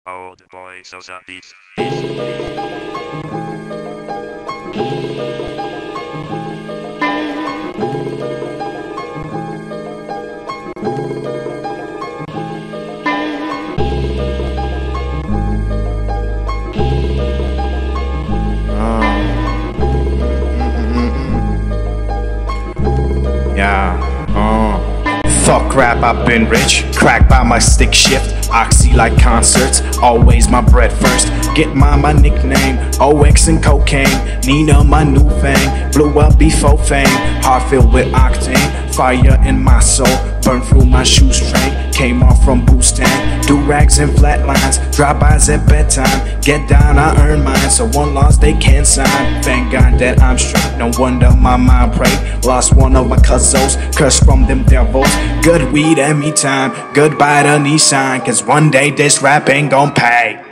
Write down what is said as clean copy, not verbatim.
Old boy Sosa beats. Fuck rap, I've been rich, cracked by my stick shift, oxy like concerts, always my bread first. Get my nickname, OX and cocaine, Nina my new fame, blew up before fame, heart filled with octane, fire in my soul, burn through my shoestring, came off from boost tank, do rags and flatlines, drive-bys at bedtime, get down I earn mine, so one loss they can't sign, thank God that I'm straight, no wonder my mind prayed, lost one of my cousins, cursed from them devils, good weed anytime, goodbye to Nissan, cause one day this rap ain't gon' pay.